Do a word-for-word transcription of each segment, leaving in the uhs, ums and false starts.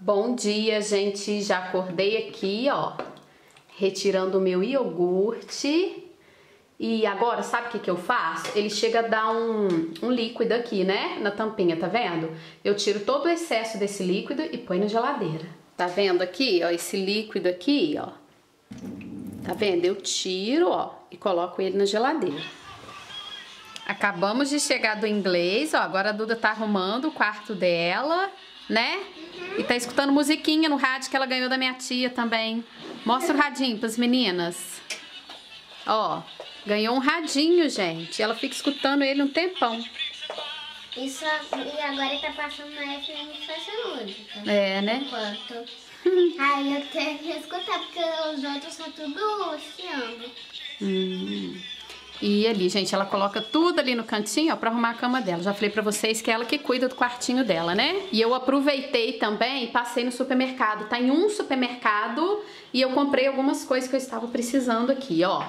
Bom dia, gente. Já acordei aqui, ó, retirando o meu iogurte. E agora, sabe o que que eu faço? Ele chega a dar um, um líquido aqui, né? Na tampinha, tá vendo? Eu tiro todo o excesso desse líquido e põe na geladeira. Tá vendo aqui, ó, esse líquido aqui, ó? Tá vendo? Eu tiro, ó, e coloco ele na geladeira. Acabamos de chegar do inglês, ó. Agora a Duda tá arrumando o quarto dela, né? E tá escutando musiquinha no rádio que ela ganhou da minha tia também. Mostra o radinho pras meninas. Ó, ganhou um radinho, gente. Ela fica escutando ele um tempão. Isso, e agora ele tá passando na F M Faixa Música. É, né? Enquanto. Aí eu tenho que escutar, porque os outros são tudo chiando. Hum. E ali, gente, ela coloca tudo ali no cantinho, ó, pra arrumar a cama dela. Já falei pra vocês que é ela que cuida do quartinho dela, né? E eu aproveitei também e passei no supermercado. Tá em um supermercado e eu comprei algumas coisas que eu estava precisando aqui, ó.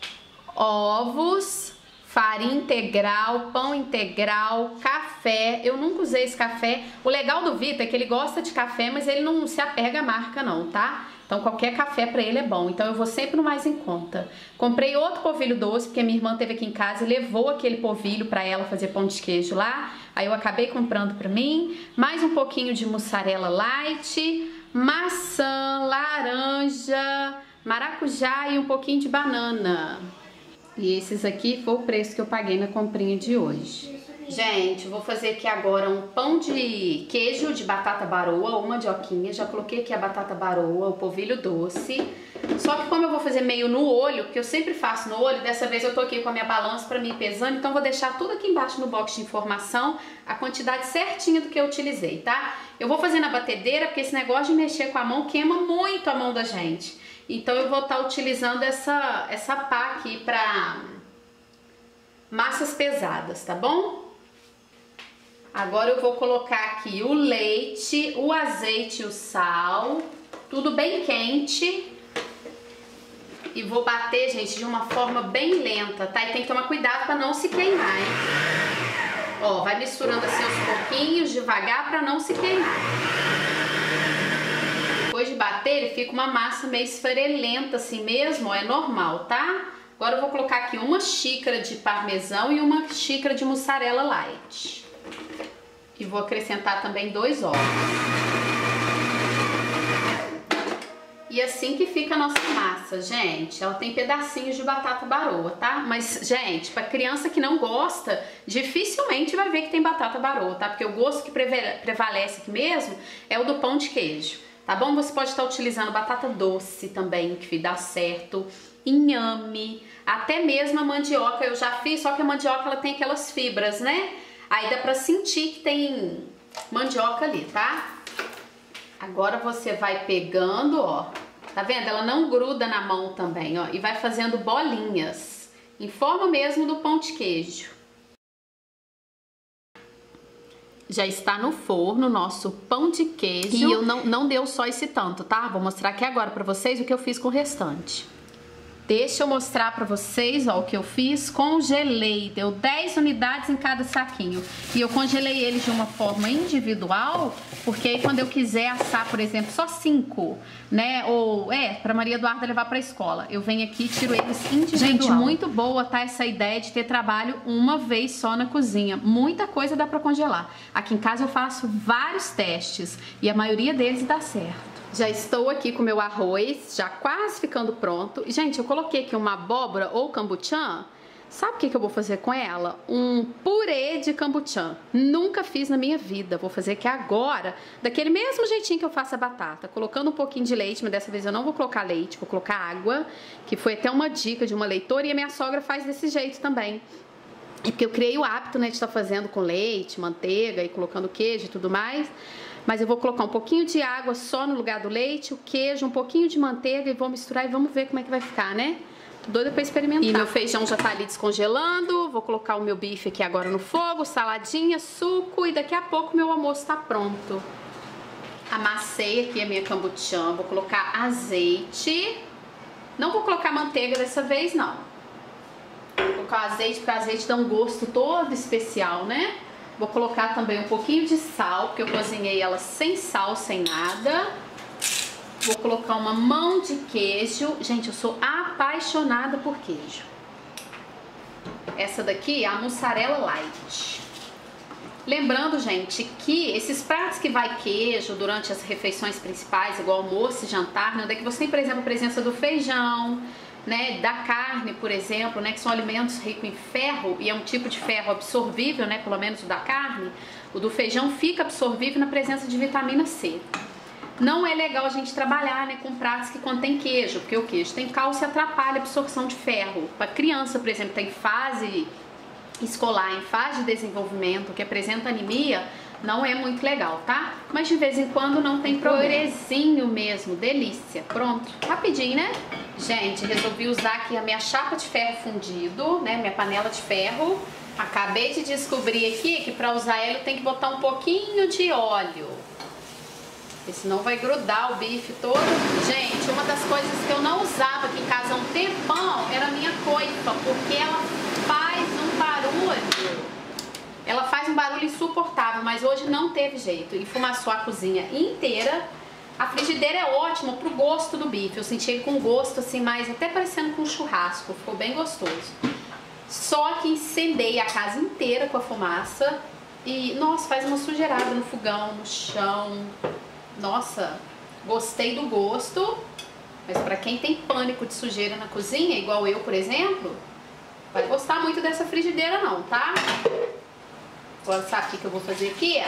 Ovos, farinha integral, pão integral, café. Eu nunca usei esse café. O legal do Vitor é que ele gosta de café, mas ele não se apega à marca não, tá? Então qualquer café pra ele é bom. Então eu vou sempre no mais em conta. Comprei outro polvilho doce, porque minha irmã esteve aqui em casa e levou aquele polvilho pra ela fazer pão de queijo lá. Aí eu acabei comprando pra mim. Mais um pouquinho de mussarela light, maçã, laranja, maracujá e um pouquinho de banana. E esses aqui foi o preço que eu paguei na comprinha de hoje. Gente, vou fazer aqui agora um pão de queijo de batata baroa, uma mandioquinha. Já coloquei aqui a batata baroa, o polvilho doce. Só que como eu vou fazer meio no olho, porque eu sempre faço no olho, dessa vez eu tô aqui com a minha balança pra mim pesando, então eu vou deixar tudo aqui embaixo no box de informação, a quantidade certinha do que eu utilizei, tá? Eu vou fazer na batedeira, porque esse negócio de mexer com a mão queima muito a mão da gente. Então eu vou estar utilizando essa, essa pá aqui pra massas pesadas, tá bom? Agora eu vou colocar aqui o leite, o azeite e o sal, tudo bem quente. E vou bater, gente, de uma forma bem lenta, tá? E tem que tomar cuidado pra não se queimar, hein? Ó, vai misturando assim aos pouquinhos, devagar, pra não se queimar. Depois de bater, ele fica uma massa meio esfarelenta assim mesmo, ó, é normal, tá? Agora eu vou colocar aqui uma xícara de parmesão e uma xícara de mussarela light. E vou acrescentar também dois ovos. E assim que fica a nossa massa, gente. Ela tem pedacinhos de batata baroa, tá? Mas, gente, pra criança que não gosta, dificilmente vai ver que tem batata baroa, tá? Porque o gosto que prevalece aqui mesmo é o do pão de queijo, tá bom? Você pode estar utilizando batata doce também, que dá certo, inhame, até mesmo a mandioca eu já fiz, só que a mandioca ela tem aquelas fibras, né? Aí dá pra sentir que tem mandioca ali, tá? Agora você vai pegando, ó, tá vendo? Ela não gruda na mão também, ó, e vai fazendo bolinhas, em forma mesmo do pão de queijo. Já está no forno o nosso pão de queijo. E eu não, não deu só esse tanto, tá? Vou mostrar aqui agora pra vocês o que eu fiz com o restante. Deixa eu mostrar pra vocês, ó, o que eu fiz. Congelei, deu dez unidades em cada saquinho. E eu congelei eles de uma forma individual, porque aí quando eu quiser assar, por exemplo, só cinco, né? Ou, é, pra Maria Eduarda levar pra escola, eu venho aqui e tiro eles individual. Gente, muito boa, tá, essa ideia de ter trabalho uma vez só na cozinha. Muita coisa dá pra congelar. Aqui em casa eu faço vários testes e a maioria deles dá certo. Já estou aqui com o meu arroz, já quase ficando pronto. E, gente, eu coloquei aqui uma abóbora ou cambuchã. Sabe o que que eu vou fazer com ela? Um purê de cambuchã. Nunca fiz na minha vida. Vou fazer aqui agora, daquele mesmo jeitinho que eu faço a batata. Colocando um pouquinho de leite, mas dessa vez eu não vou colocar leite, vou colocar água. Que foi até uma dica de uma leitora e a minha sogra faz desse jeito também. É porque eu criei o hábito, né, de estar fazendo com leite, manteiga e colocando queijo e tudo mais. Mas eu vou colocar um pouquinho de água só no lugar do leite, o queijo, um pouquinho de manteiga e vou misturar e vamos ver como é que vai ficar, né? Tô doida pra experimentar. E meu feijão já tá ali descongelando, vou colocar o meu bife aqui agora no fogo, saladinha, suco e daqui a pouco meu almoço tá pronto. Amassei aqui a minha cambuchã, vou colocar azeite. Não vou colocar manteiga dessa vez, não. Vou colocar azeite, porque o azeite dá um gosto todo especial, né? Vou colocar também um pouquinho de sal, porque eu cozinhei ela sem sal, sem nada. Vou colocar uma mão de queijo. Gente, eu sou apaixonada por queijo. Essa daqui é a mussarela light. Lembrando, gente, que esses pratos que vai queijo durante as refeições principais, igual almoço e jantar, né, onde é que você tem, por exemplo, a presença do feijão, né, da carne, por exemplo, né, que são alimentos ricos em ferro, e é um tipo de ferro absorvível, né, pelo menos o da carne, o do feijão fica absorvível na presença de vitamina C. Não é legal a gente trabalhar, né, com pratos que contém queijo, porque o queijo tem cálcio e atrapalha a absorção de ferro. Para criança, por exemplo, tem fase escolar, em fase de desenvolvimento, que apresenta anemia, não é muito legal, tá? Mas de vez em quando não tem problema. Purezinho mesmo, delícia. Pronto, rapidinho, né? Gente, resolvi usar aqui a minha chapa de ferro fundido, né, minha panela de ferro. Acabei de descobrir aqui que para usar ela eu tenho que botar um pouquinho de óleo, porque senão vai grudar o bife todo. Gente, uma das coisas que eu não usava aqui em casa há um tempão era a minha coifa, porque ela faz um barulho. Ela faz um barulho insuportável, mas hoje não teve jeito. Enfumaçou a cozinha inteira. A frigideira é ótima pro gosto do bife. Eu senti ele com gosto assim, mais até parecendo com churrasco. Ficou bem gostoso. Só que incendei a casa inteira com a fumaça. E, nossa, faz uma sujeirada no fogão, no chão. Nossa, gostei do gosto. Mas pra quem tem pânico de sujeira na cozinha, igual eu, por exemplo, vai gostar muito dessa frigideira não, tá? Agora sabe o que eu vou fazer aqui?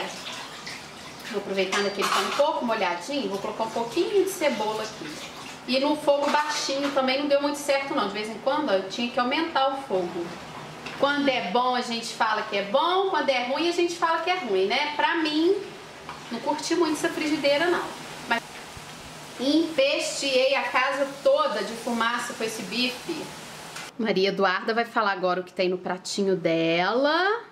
Vou aproveitando que ele tá um pouco molhadinho, vou colocar um pouquinho de cebola aqui. E no fogo baixinho também não deu muito certo não. De vez em quando eu tinha que aumentar o fogo. Quando é bom a gente fala que é bom, quando é ruim a gente fala que é ruim, né? Pra mim, não curti muito essa frigideira não. Mas empesteei a casa toda de fumaça com esse bife. Maria Eduarda vai falar agora o que tem no pratinho dela.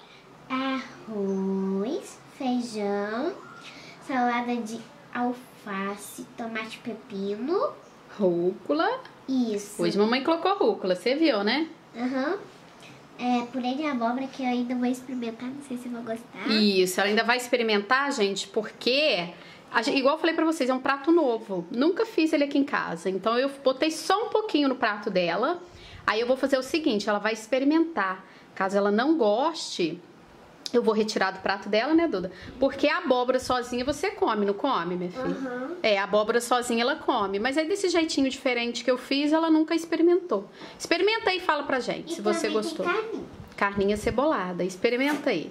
Arroz, feijão, salada de alface, tomate, pepino. Rúcula. Isso. Hoje mamãe colocou rúcula, você viu, né? Aham. Uhum. É, purê de abóbora que eu ainda vou experimentar, não sei se eu vou gostar. Isso, ela ainda vai experimentar, gente, porque, a gente, igual eu falei pra vocês, é um prato novo. Nunca fiz ele aqui em casa, então eu botei só um pouquinho no prato dela. Aí eu vou fazer o seguinte, ela vai experimentar. Caso ela não goste, eu vou retirar do prato dela, né, Duda? Porque a abóbora sozinha você come, não come, minha filha? Uhum. É, a abóbora sozinha ela come. Mas aí desse jeitinho diferente que eu fiz, ela nunca experimentou. Experimenta aí e fala pra gente, e se você gostou. Tem carninha. Carninha cebolada, experimenta aí.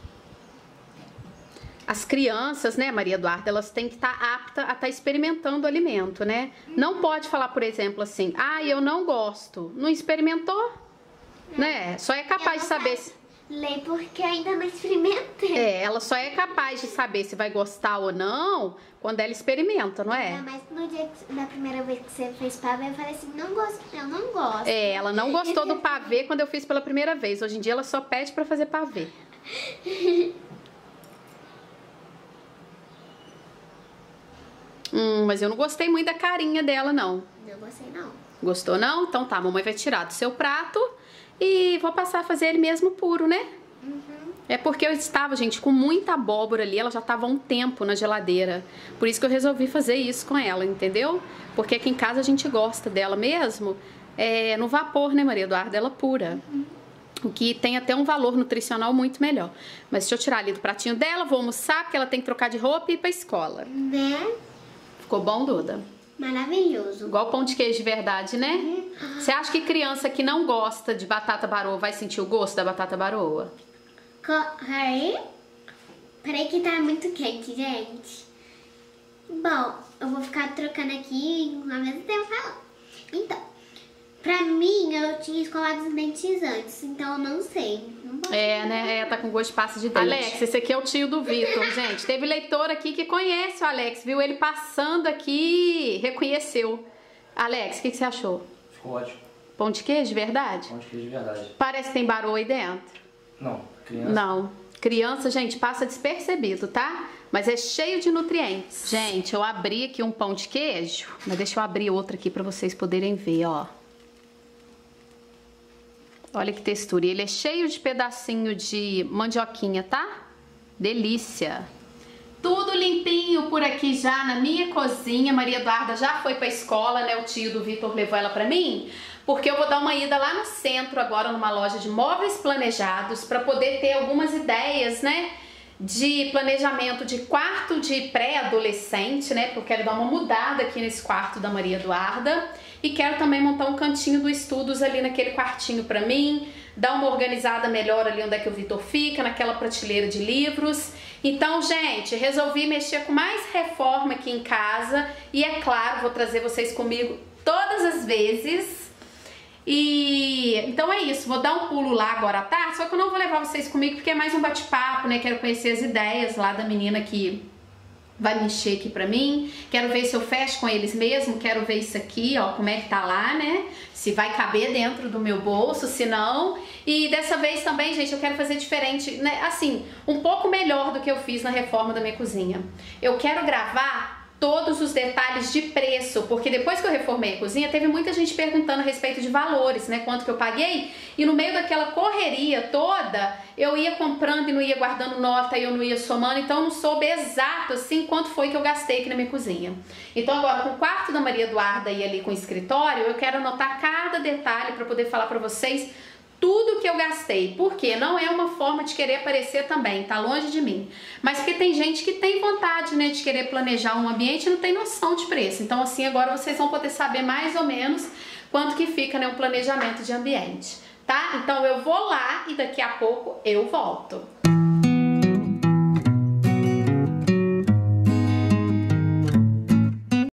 As crianças, né, Maria Eduarda, elas têm que estar aptas a estar experimentando o alimento, né? Uhum. Não pode falar, por exemplo, assim, ah, eu não gosto. Não experimentou? Não. Né? Só é capaz de saber se... Lei porque ainda não experimentei. É, ela só é capaz de saber se vai gostar ou não quando ela experimenta, não é? É, mas no dia que, da primeira vez que você fez pavê, eu falei assim, não gosto, eu não gosto. É, ela não gostou do pavê quando eu fiz pela primeira vez. Hoje em dia ela só pede pra fazer pavê. hum, mas eu não gostei muito da carinha dela, não. Não gostei, não. Gostou, não? Então tá, a mamãe vai tirar do seu prato e vou passar a fazer ele mesmo puro, né? Uhum. É porque eu estava, gente, com muita abóbora ali, ela já estava há um tempo na geladeira. Por isso que eu resolvi fazer isso com ela, entendeu? Porque aqui em casa a gente gosta dela mesmo, é, no vapor, né, Maria Eduarda? Ela pura. Uhum. O que tem até um valor nutricional muito melhor. Mas deixa eu tirar ali do pratinho dela, vou almoçar, porque ela tem que trocar de roupa e ir pra escola. Né? Ficou bom, Duda? Maravilhoso. Igual pão de queijo de verdade, né? Uhum. Você acha que criança que não gosta de batata baroa vai sentir o gosto da batata baroa? Corre. Peraí que tá muito quente, gente. Bom, eu vou ficar trocando aqui ao mesmo tempo falando. Então, pra mim, eu tinha escovado os dentes antes, então eu não sei. Não é, né? É, tá com gosto de pasta de dente. Alex, esse aqui é o tio do Vitor, gente. Teve leitor aqui que conhece o Alex, viu ele passando aqui, reconheceu. Alex, o que, que você achou? Ficou ótimo. Pão de queijo de verdade? Pão de queijo de verdade. Parece que tem baroa aí dentro. Não, criança. Não. Criança, gente, passa despercebido, tá? Mas é cheio de nutrientes. Gente, eu abri aqui um pão de queijo, mas deixa eu abrir outro aqui pra vocês poderem ver, ó. Olha que textura. E ele é cheio de pedacinho de mandioquinha, tá? delícia. Tudo limpinho por aqui já na minha cozinha. Maria Eduarda já foi pra escola, né? O tio do Vitor levou ela pra mim, porque eu vou dar uma ida lá no centro agora, numa loja de móveis planejados, pra poder ter algumas ideias, né? De planejamento de quarto de pré-adolescente, né? Porque eu quero dar uma mudada aqui nesse quarto da Maria Eduarda. E quero também montar um cantinho do estudos ali naquele quartinho pra mim, dar uma organizada melhor ali onde é que o Vitor fica, naquela prateleira de livros. Então, gente, resolvi mexer com mais reforma aqui em casa e, é claro, vou trazer vocês comigo todas as vezes. E então é isso, vou dar um pulo lá agora à tarde, só que eu não vou levar vocês comigo porque é mais um bate-papo, né? Quero conhecer as ideias lá da menina que vai mexer aqui pra mim. Quero ver se eu fecho com eles mesmo, quero ver isso aqui, ó, como é que tá lá, né? Se vai caber dentro do meu bolso, se não. E dessa vez também, gente, eu quero fazer diferente, né? Assim, um pouco melhor do que eu fiz na reforma da minha cozinha. Eu quero gravar todos os detalhes de preço, porque depois que eu reformei a cozinha, teve muita gente perguntando a respeito de valores, né, quanto que eu paguei, e no meio daquela correria toda, eu ia comprando e não ia guardando nota, e eu não ia somando, então eu não soube exato, assim, quanto foi que eu gastei aqui na minha cozinha. Então agora, com o quarto da Maria Eduarda e ali com o escritório, eu quero anotar cada detalhe para poder falar para vocês tudo que eu gastei, porque não é uma forma de querer aparecer também, tá longe de mim, mas porque tem gente que tem vontade, né, de querer planejar um ambiente e não tem noção de preço. Então assim, agora vocês vão poder saber mais ou menos quanto que fica, né, um planejamento de ambiente, tá? Então eu vou lá e daqui a pouco eu volto.